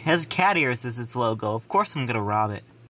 has cat ears as its logo. Of course I'm gonna rob it.